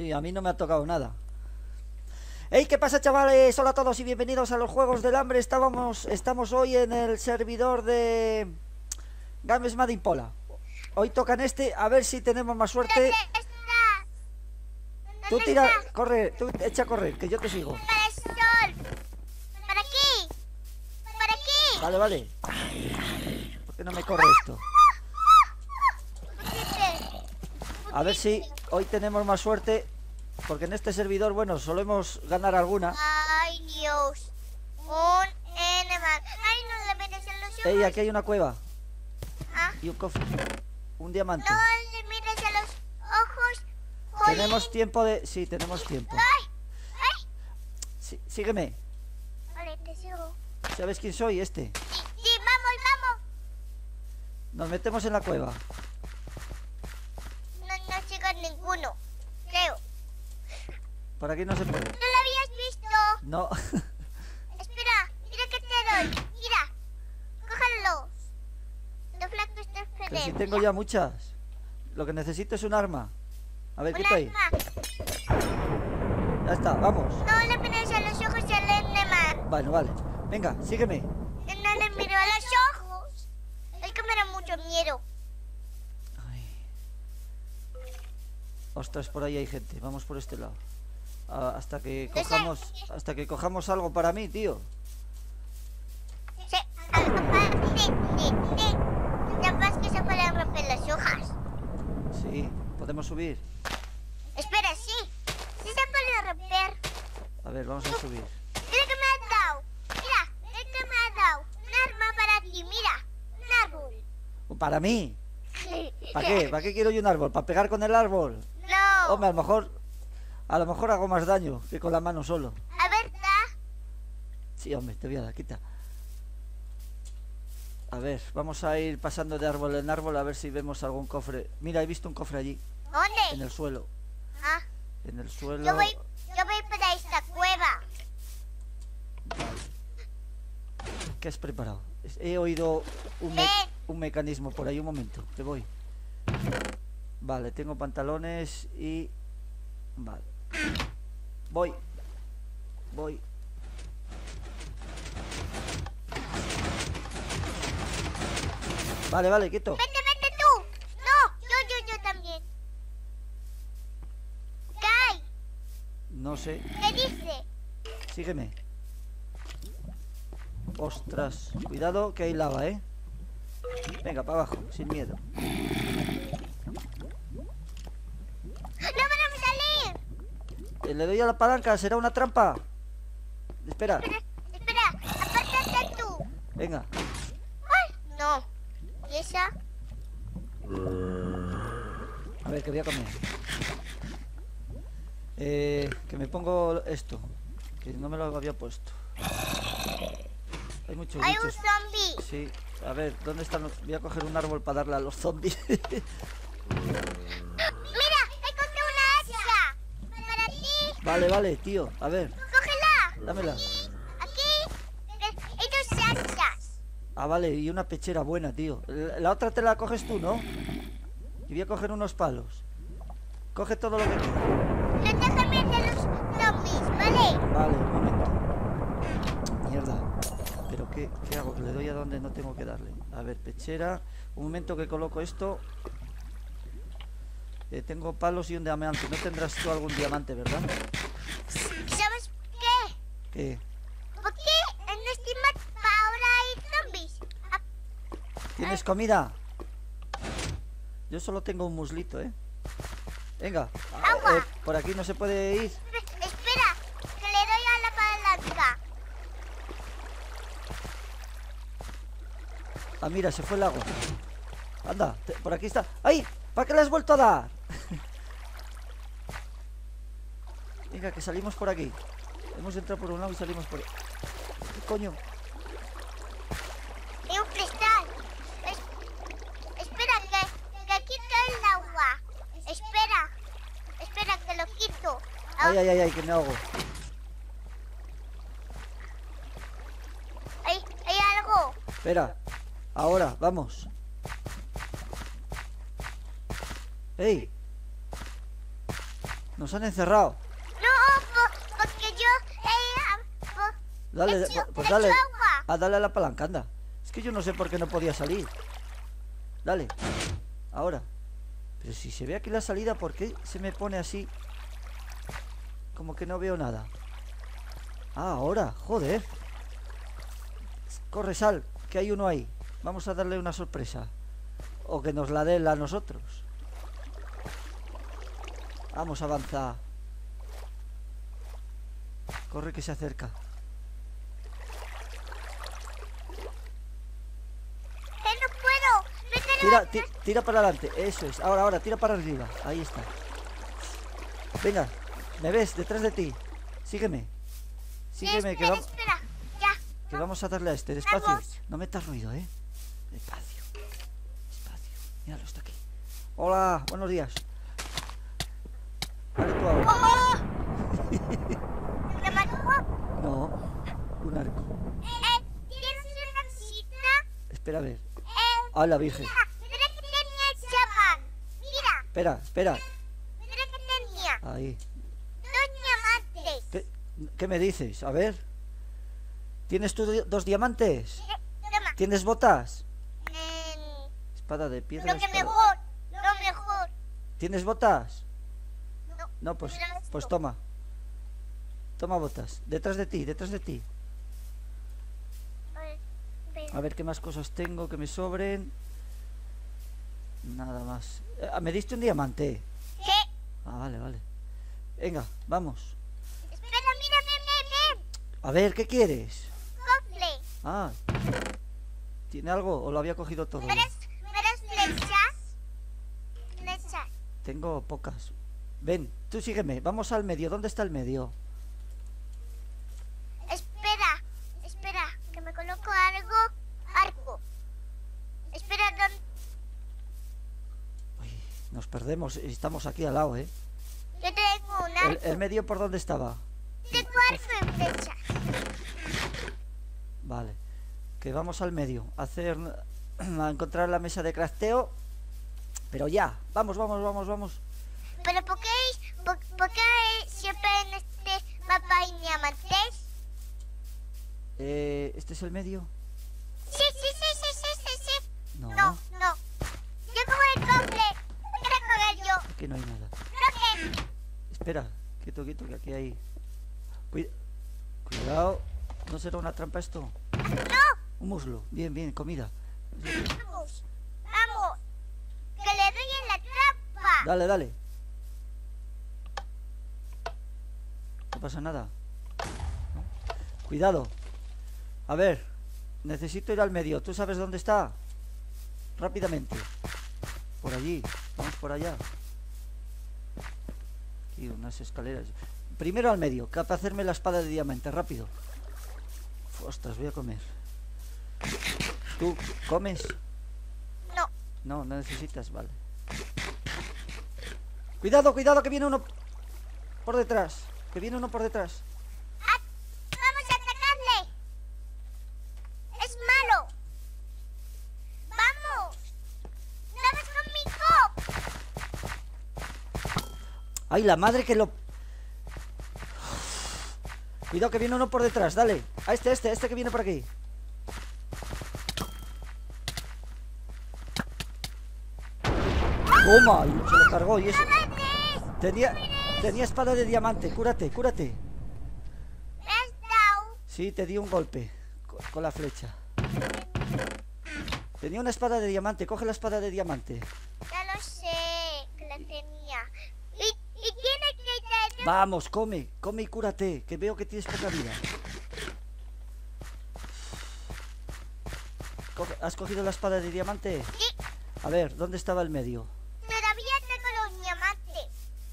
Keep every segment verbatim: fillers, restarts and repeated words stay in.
Sí, a mí no me ha tocado nada. Hey, ¿qué pasa, chavales? Hola a todos y bienvenidos a los Juegos del Hambre. Estábamos, estamos hoy en el servidor de Games Made in Pola. Hoy tocan este, a ver si tenemos más suerte. ¿Dónde estás? ¿Dónde Tú tira, estás? corre, tú echa a correr, que yo te sigo. Para el sol. Para aquí. Para aquí. Vale, vale. ¿Por qué no me corre esto? A ver si hoy tenemos más suerte, porque en este servidor, bueno, solemos ganar alguna. Ay, Dios. Un animal. Ay, no le mires en los ojos. Ey, aquí hay una cueva Ah, y un cofre, un diamante. no le mires a los ojos. Jolín. Tenemos tiempo de... Sí, tenemos tiempo. Ay, ay. Sí, sígueme. Vale, te sigo. ¿Sabes quién soy? Este. Sí, sí, vamos, vamos. Nos metemos en la cueva. No, no sigo ninguno. Creo. Por aquí no se puede. ¿No lo habías visto? No. Espera, mira que te doy. Mira. Cójanlos. Los blancos te Pero si esperen. tengo ya muchas. Lo que necesito es un arma. A ver, Un quita ahí. arma. Ya está, vamos. No le mires a los ojos al animal. Bueno, vale. Venga, sígueme. Yo no le miro a los ojos. Es que me da mucho miedo. Ay. Ostras, por ahí hay gente. Vamos por este lado. Ah, hasta que cojamos, hasta que cojamos algo para mí, tío. Sí, algo para sí, sí, sí. Capaz que se pueden romper las hojas. Sí, podemos subir. Espera, sí. Sí se puede romper. A ver, vamos a subir. Mira que me has dado. Mira, mira que me has dado. Un arma para ti, mira. Un árbol. ¿Para mí? ¿Para qué? ¿Para qué quiero yo un árbol? ¿Para pegar con el árbol? No. Hombre, a lo mejor... A lo mejor hago más daño que con la mano solo. A ver, da. Sí, hombre, te voy a dar, quita. A ver, vamos a ir pasando de árbol en árbol a ver si vemos algún cofre. Mira, he visto un cofre allí, en ¿Dónde? el suelo. Ah, En el suelo... yo voy, yo voy para esta cueva. ¿Qué has preparado? He oído un, me- Ven. un mecanismo por ahí, un momento, te voy. Vale, tengo pantalones y... Vale. Voy. Voy. Vale, vale, quieto. Vete, vete tú. No, yo, yo, yo también. ¿Qué hay? No sé, ¿Qué dice? sígueme. Ostras, cuidado que hay lava, ¿eh? Venga, para abajo, sin miedo. ¡No podemos salir! Eh, Le doy a la palanca, será una trampa. Espera, Espera, espera, apártate tú. venga. Ay, no. ¿Y esa? A ver, que voy a comer. Eh, que me pongo esto, que no me lo había puesto. Hay muchos Hay un bichos. zombie. Sí, a ver, ¿dónde están los...? Voy a coger un árbol para darle a los zombies. Mira, encontré una hacha. Para ti. Vale, vale, tío, a ver, Cógela. dámela. Aquí. que- Hay dos hachas. Ah, vale, y una pechera buena, tío. La la otra te la coges tú, ¿no? Y voy a coger unos palos. Coge todo lo que queda. No te cambies de los zombies, ¿vale? Vale, un momento. Mierda. ¿Pero qué, qué hago? Que le doy a donde no tengo que darle. A ver, pechera. Un momento que coloco esto. Eh, tengo palos y un diamante. No tendrás tú algún diamante, ¿verdad? ¿Sabes qué? ¿Qué? ¿Por qué en este mapa ahora hay zombies? Ah, ¿Tienes comida? Yo solo tengo un muslito, ¿eh? Venga. Ah, Agua. eh, por aquí no se puede ir. espera, que le doy a la palanca. Ah, mira, se fue el agua. Anda, te- por aquí está. ¡Ay! ¿Para qué le has vuelto a dar? Venga, que salimos por aquí. Hemos entrado por un lado y salimos por... ¿Qué coño? Y un cristal. Es- espera, que, que quito el agua. Espera, espera, que lo quito. Ah, Ay, ay, ay, ay, que me ahogo. hay, hay algo. Espera. Ahora, vamos. ¡Ey! Nos han encerrado. No, po- porque yo... Eh, po- Dale, he hecho- pues he dale. hecho agua. Ah, dale a la palanca, anda. Es que yo no sé por qué no podía salir. Dale. Ahora. Pero si se ve aquí la salida, ¿por qué se me pone así? Como que no veo nada. Ah, ahora, joder. Corre, sal, que hay uno ahí. Vamos a darle una sorpresa. O que nos la dé a nosotros. Vamos, avanza. Corre que se acerca. Que no puedo. Me quedo- Tira, ti- tira para adelante, eso es. Ahora, ahora, tira para arriba. Ahí está. Venga, me ves detrás de ti. Sígueme. Sígueme, que, espera, va- espera. Ya. que vamos a darle a este. Despacio. Vamos. No metas ruido, ¿eh? Despacio. Despacio. Míralo, está aquí. Hola, buenos días. Vale, tú ahora. ¡Oh! ¿Me mató? No, un arco. Eh, ¿tienes una cita? Espera a ver. Eh, Ah, la Virgen. mira, mira que tenía chaval. Mira, Espera, espera. mira que tenía. Ahí. Dos diamantes. ¿Qué, qué me dices? A ver. ¿Tienes tú di- dos diamantes? Eh, Toma. ¿Tienes botas? Eh, Espada de piedra. lo que espada- mejor, lo mejor. ¿Tienes botas? No, No, pues, mira esto. pues toma. Toma botas. Detrás de ti, detrás de ti. A ver, espera. A ver qué más cosas tengo que me sobren. Nada más. Eh, ah, me diste un diamante. ¿Qué? Ah, vale, vale. Venga, vamos. Espera, mira, ven, ven, ven. A ver, ¿qué quieres? Cofre. Ah. ¿Tiene algo o lo había cogido todo? ¿Verás, verás flechas? Flechas. Tengo pocas. Ven, tú sígueme. Vamos al medio. ¿Dónde está el medio? Espera, espera, que me coloco algo. Arco. Espera, ¿dónde? Uy, nos perdemos. Estamos aquí al lado, ¿eh? Yo tengo un ¿El, arco. el medio por dónde estaba? Tengo arco en flechas. Vale. Que vamos al medio. A hacer... A encontrar la mesa de crafteo. Pero ya. Vamos, vamos, vamos, vamos. ¿Pero por qué, por, por qué siempre en este mapa hay diamantes? Eh, ¿Este es el medio? Sí, sí, sí, sí, sí, sí, sí. No. No, no. Yo cojo el cofre. Quiero coger yo. Aquí no hay nada. Coge. Espera. Quieto, quieto, que aquí hay... Cuida- Cuidado. ¿No será una trampa esto? No, Un muslo. Bien, bien, comida. vamos. Vamos. Que le doy en la trampa. Dale, dale. No pasa nada. ¿No? Cuidado. A ver. Necesito ir al medio. ¿Tú sabes dónde está? Rápidamente. Por allí. Vamos por allá. Aquí unas escaleras. Primero al medio. Que para hacerme la espada de diamante. Rápido. Ostras, voy a comer. ¿Tú comes? No. No, no necesitas, vale. Cuidado, cuidado, que viene uno por detrás. Que viene uno por detrás. Ah, vamos a atacarle. Es malo. Vamos. Vamos conmigo. ¡Ay, la madre que lo... Cuidado que viene uno por detrás, dale. A este, este, este que viene por aquí. Toma, y se lo cargó y eso. Tenía, tenía espada de diamante, cúrate, cúrate. Me has dado. Sí, te di un golpe co- con la flecha. Tenía una espada de diamante, coge la espada de diamante. Ya lo sé, que la tenía. ¿Y, y tiene que tener? Vamos, come, come y cúrate, que veo que tienes poca vida. Coge- ¿Has cogido la espada de diamante? Sí, A ver, ¿dónde estaba el medio? todavía tengo los diamantes.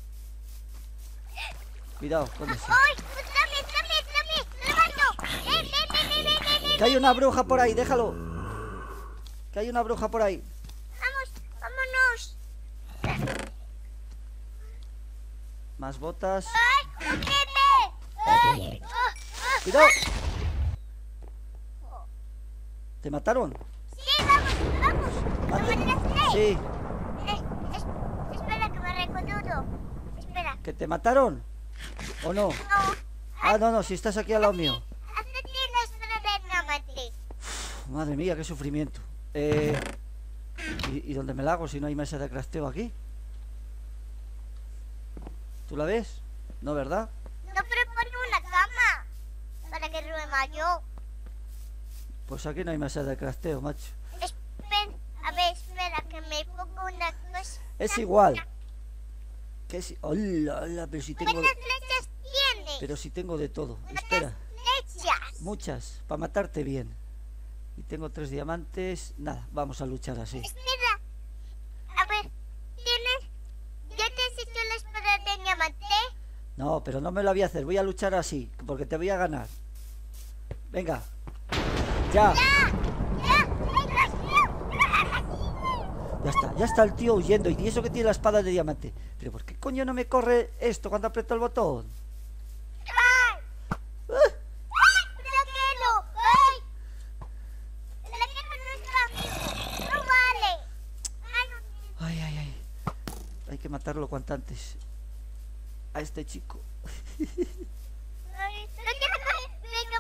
Cuidado con eso. ¡Ay! ¡Dame, dame, dame! ¡Levanto! ¡Ven, ven, ven, ven, ven, ven! Que hay una bruja por ahí, déjalo. Que hay una bruja por ahí. ¡Vamos, vámonos! Más botas. ¡Ay, cógeme! ¡Ay! ¡Ah, ah! Cuidado. ¿Te mataron? ¡Sí, vamos, vamos! Mate- ¿Me mataste? Sí. Eh, es- espera que me recondudo. Espera. ¿Que te mataron? ¿O no? No. Ah, no, no, si estás aquí al lado mío. ¿Dónde tienes para el diamante? Uf, madre mía, qué sufrimiento. Eh... ¿Y, ¿Y dónde me la hago si no hay mesa de crafteo aquí? ¿Tú la ves? No, ¿verdad? No, pero pone una cama para que duerma yo. Pues aquí no hay mesa de crafteo, macho. Espera, a ver, espera, que me pongo una cosa. Es igual. Que es... Hola, hola, pero si tengo... ¿Cuántas flechas tienes? Pero si tengo de todo. ¿Cuántas Espera. flechas? Muchas, para matarte bien. Y tengo tres diamantes. Nada, vamos a luchar así. Espera. A ver, ¿tienes? ¿Ya te has hecho la espada de diamante? No, pero no me lo voy a hacer. Voy a luchar así, porque te voy a ganar. Venga. Ya. ¡Ya! ¡Ya! ¡Venga, sí! Ya está, ya está el tío huyendo. Y eso que tiene la espada de diamante. Pero ¿por qué coño no me corre esto cuando aprieto el botón? ¡Ay! ¡Ah! ¡Ay! ¡Bloqueo! ¡Ay! El equipo no está. ¡No vale! ¡Ay, no! Ay, ay, ay. Hay que matarlo cuanto antes. A este chico. ¡Ay! ¡No quiero que venga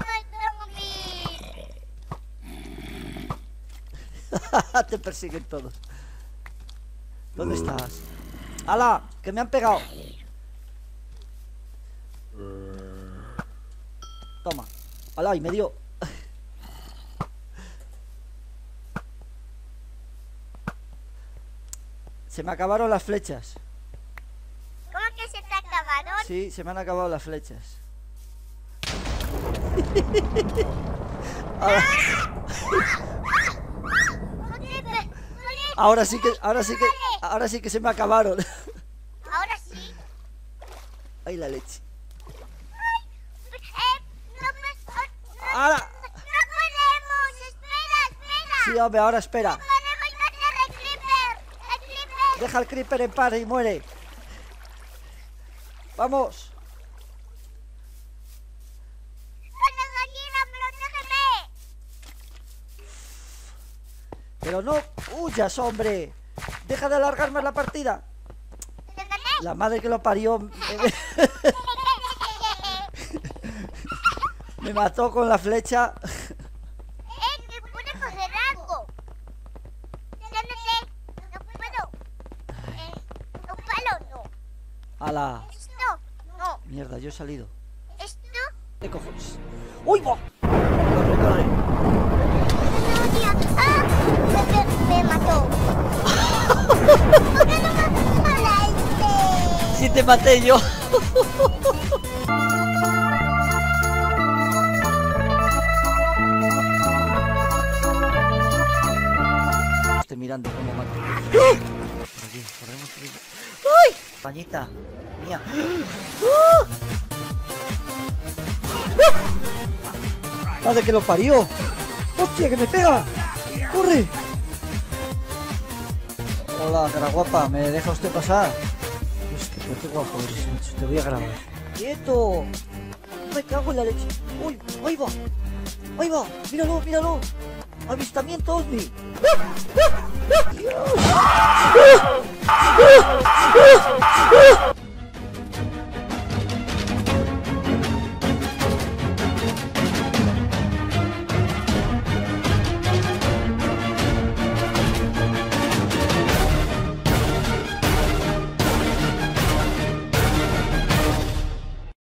a mí! Te persiguen todos. ¿Dónde estás? ¡Hala! ¡Que me han pegado! Toma. ¡Hala! Y me dio. Se me acabaron las flechas. ¿Cómo que se te acabaron? Sí, se me han acabado las flechas. Ahora, ahora sí que, ahora sí que, ahora sí que se me acabaron. Ahora sí. Ay, la leche. Eh, no, pues, oh, no, Ahora. no podemos. Espera, espera. Sí, hombre, ahora espera. Podemos matar al creeper. El creeper. Deja al creeper en paz y muere. Vamos. Una gallina, protégeme. Pero no huyas, hombre. Deja de alargar más la partida. ¿Te gané? La madre que lo parió. Me, me mató con la flecha. Eh, que pude coger algo. Dándole. No puedo. Eh, un palo no. Ala. Esto, no. Mierda, yo he salido. Esto, ¿Qué cojones? ¡Uy, va! Corre, corre. no, tío. ¡Ah! Me, me, me mató. ¿Por qué no me mataste? Sí te maté yo. Estoy mirando cómo mato. Por aquí, corremos por aquí. ¡Uy! Pañita, mía. ¡Madre que lo parió! ¡Hostia, que me pega! ¡Corre! Hola, cara guapa, ¿me deja usted pasar? Hostia, qué guapo eres, macho, te voy a grabar. ¡Quieto! ¡Me cago en la leche! ¡Uy! ¡Ahí va! ¡Ahí va! ¡Míralo, míralo! ¡Avistamiento ovni! ¡Dios!